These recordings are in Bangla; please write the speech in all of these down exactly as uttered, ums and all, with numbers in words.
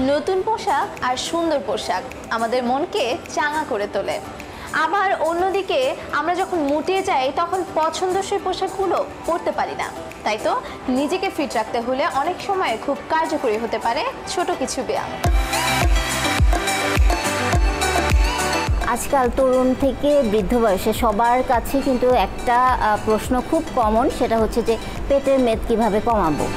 নতুন পোশাক আর সুন্দর পোশাক আমাদের মনকে চাঙা করে তোলে। আবার অন্যদিকে আমরা যখন মুটিয়ে যাই তখন পছন্দসই পোশাকগুলো পরতে পারি না। তাই তো নিজেকে ফিট রাখতে হলে অনেক সময় খুব কার্যকরী হতে পারে ছোট কিছু ব্যায়াম। আজকাল তরুণ থেকে বৃদ্ধ বয়সে সবার কাছে কিন্তু একটা প্রশ্ন খুব কমন, সেটা হচ্ছে যে পেটের মেদ কিভাবে কমাবো।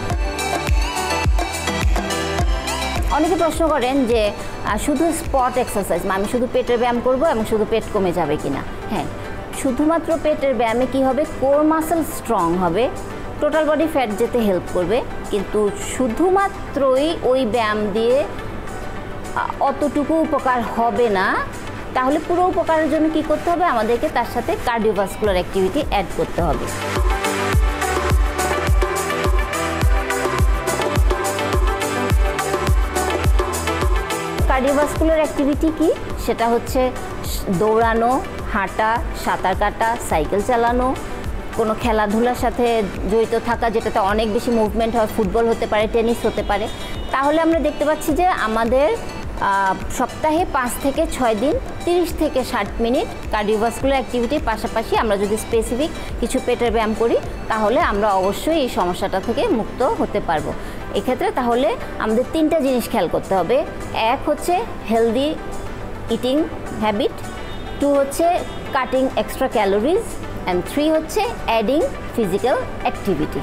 অনেকে প্রশ্ন করেন যে শুধু স্পট এক্সারসাইজ, আমি শুধু পেটের ব্যায়াম করব এবং শুধু পেট কমে যাবে কিনা। হ্যাঁ, শুধুমাত্র পেটের ব্যায়ামে কি হবে, কোর মাসেল স্ট্রং হবে, টোটাল বডি ফ্যাট যেতে হেল্প করবে, কিন্তু শুধুমাত্রই ওই ব্যায়াম দিয়ে অতটুকু উপকার হবে না। তাহলে পুরো উপকারের জন্য কি করতে হবে, আমাদেরকে তার সাথে কার্ডিওভাস্কুলার অ্যাক্টিভিটি অ্যাড করতে হবে। কার্ডিওভাস্কুলার অ্যাক্টিভিটি কি, সেটা হচ্ছে দৌড়ানো, হাঁটা, সাঁতার কাটা, সাইকেল চালানো, কোনো খেলাধুলার সাথে জড়িত থাকা যেটাতে অনেক বেশি মুভমেন্ট হয়, ফুটবল হতে পারে, টেনিস হতে পারে। তাহলে আমরা দেখতে পাচ্ছি যে আমাদের সপ্তাহে পাঁচ থেকে ছয় দিন তিরিশ থেকে ষাট মিনিট কার্ডিওভাস্কুলার অ্যাক্টিভিটির পাশাপাশি আমরা যদি স্পেসিফিক কিছু পেটের ব্যায়াম করি তাহলে আমরা অবশ্যই এই সমস্যাটা থেকে মুক্ত হতে পারবো। এক্ষেত্রে তাহলে আমাদের তিনটা জিনিস খেয়াল করতে হবে। এক হচ্ছে হেলদি ইটিং হ্যাবিট, টু হচ্ছে cutting extra calories, and three হচ্ছে অ্যাডিং ফিজিক্যাল অ্যাক্টিভিটি।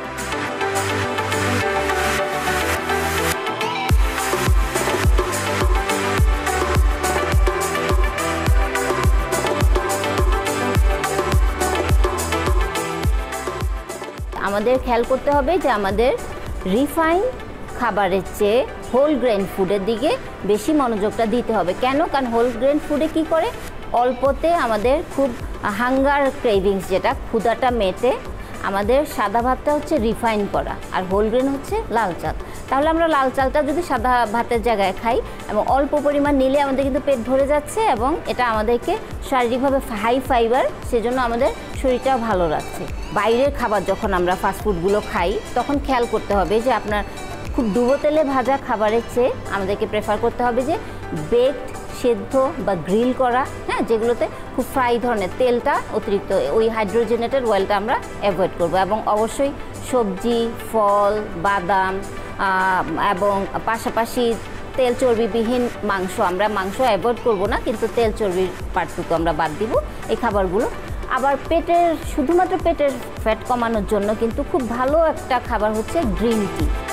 আমাদের খেয়াল করতে হবে যে আমাদের রিফাইন খাবারের চেয়ে হোল গ্রেন ফুডের দিকে বেশি মনোযোগটা দিতে হবে। কেন? কারণ হোল গ্রেন ফুডে কি করে, অল্পতে আমাদের খুব হাঙ্গার ক্রেভিংস, যেটা ক্ষুধাটা মেটে। আমাদের সাদা ভাতটা হচ্ছে রিফাইন করা আর হোল গ্রেন হচ্ছে লাল চাল। তাহলে আমরা লাল চালটা যদি সাদা ভাতের জায়গায় খাই এবং অল্প পরিমাণ নিলে আমাদের কিন্তু পেট ভরে যাচ্ছে এবং এটা আমাদেরকে শারীরিকভাবে হাই ফাইবার, সেজন্য আমাদের শরীরটাও ভালো রাখছে। বাইরের খাবার যখন আমরা ফাস্টফুডগুলো খাই তখন খেয়াল করতে হবে যে আপনার খুব ডুবো তেলে ভাজা খাবারের চেয়ে আমাদেরকে প্রেফার করতে হবে যে বেকড, সেদ্ধ বা গ্রিল করা, হ্যাঁ, যেগুলোতে খুব ফ্রাই ধরনের তেলটা অতিরিক্ত, ওই হাইড্রোজেনেটেড অয়েলটা আমরা অ্যাভয়েড করব। এবং অবশ্যই সবজি, ফল, বাদাম এবং পাশাপাশি তেল চর্বিবিহীন মাংস, আমরা মাংস অ্যাভয়েড করব না, কিন্তু তেল চর্বির পার্টটুকু আমরা বাদ দিব এই খাবারগুলো। আবার পেটের, শুধুমাত্র পেটের ফ্যাট কমানোর জন্য কিন্তু খুব ভালো একটা খাবার হচ্ছে গ্রিন টি।